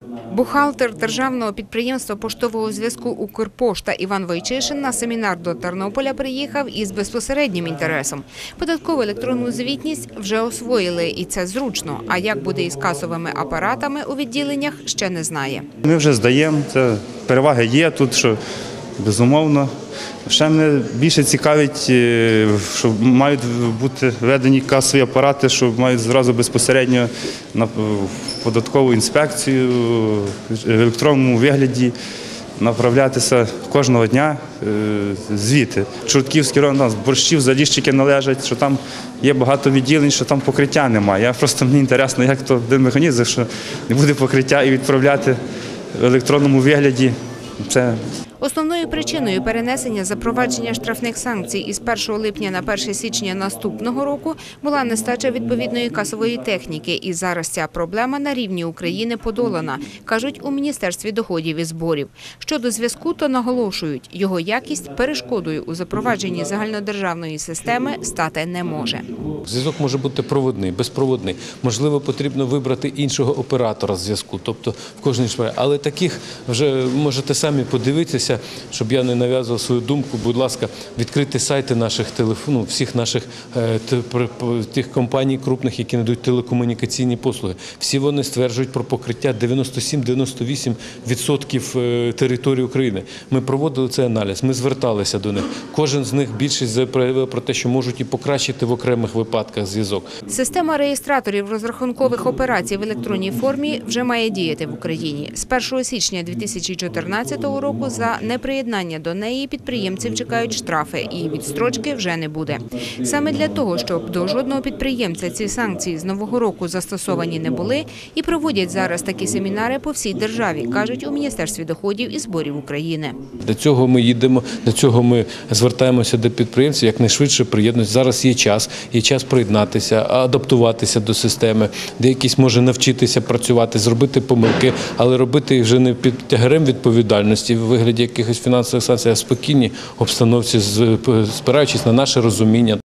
Бухгалтер державного підприємства поштового зв'язку «Укрпошта» Іван Войчишин на семінар до Тернополя приїхав із безпосереднім інтересом. Податкову електронну звітність вже освоїли, і це зручно. А як буде із касовими апаратами у відділеннях, ще не знає. Ми вже здаємо, це переваги є тут, що безумовно. Ще мене більше цікавить, що мають бути введені касові апарати, що мають зразу безпосередньо на податкову інспекцію в електронному вигляді направлятися кожного дня звіти. Чортківський район, у нас борщів, заліщики належать, що там є багато відділень, що там покриття немає. Мені цікаво, як то один механізм, що не буде покриття і відправляти в електронному вигляді. Основною причиною перенесення запровадження штрафних санкцій із 1 липня на 1 січня наступного року була нестача відповідної касової техніки. І зараз ця проблема на рівні України подолана, кажуть у Міністерстві доходів і зборів. Щодо зв'язку, то наголошують, його якість перешкодою у запровадженні загальнодержавної системи стати не може. Зв'язок може бути проводний, безпроводний. Можливо, потрібно вибрати іншого оператора зв'язку, тобто в кожній справі. Але таких вже можете самі подивитися, щоб я не нав'язував свою думку, будь ласка, відкрити сайти наших телефонів, всіх наших тих компаній крупних, які надають телекомунікаційні послуги. Всі вони стверджують про покриття 97-98% території України. Ми проводили цей аналіз, ми зверталися до них. Кожен з них більшість проявила про те, що можуть і покращити в окремих випадках зв'язок. Система реєстраторів розрахункових операцій в електронній формі вже має діяти в Україні. З 1 січня 2014 року за неприєднання до неї підприємців чекають штрафи, і відстрочки вже не буде. Саме для того, щоб до жодного підприємця ці санкції з нового року застосовані не були, і проводять зараз такі семінари по всій державі, кажуть у Міністерстві доходів і зборів України. До цього ми їдемо, до цього ми звертаємося до підприємців, якнайшвидше приєднуються. Зараз є час приєднатися, адаптуватися до системи, деякісь може навчитися працювати, зробити помилки, але робити їх вже не під тягарем відповідальності в вигляді якихось фінансових санкцій, а в спокійній обстановці, спираючись на наше розуміння.